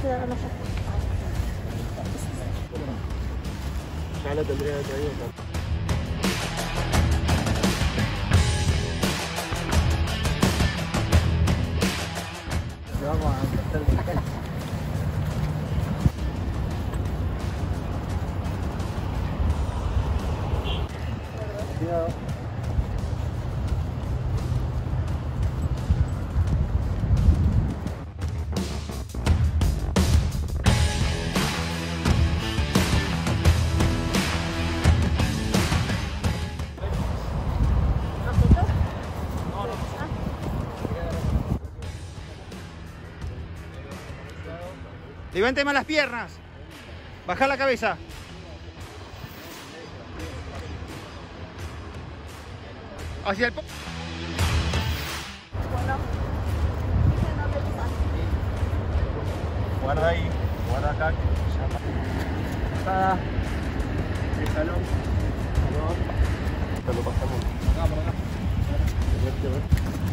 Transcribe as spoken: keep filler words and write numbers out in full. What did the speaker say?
Ya lo tendría traído. Vamos a empezar de la calle. Cuidado. Levante más las piernas. Baja la cabeza. Hacia el... Bueno. Guarda ahí. Guarda acá. Pasada. El salón. Salón. Esto lo pasamos. Acá, por acá.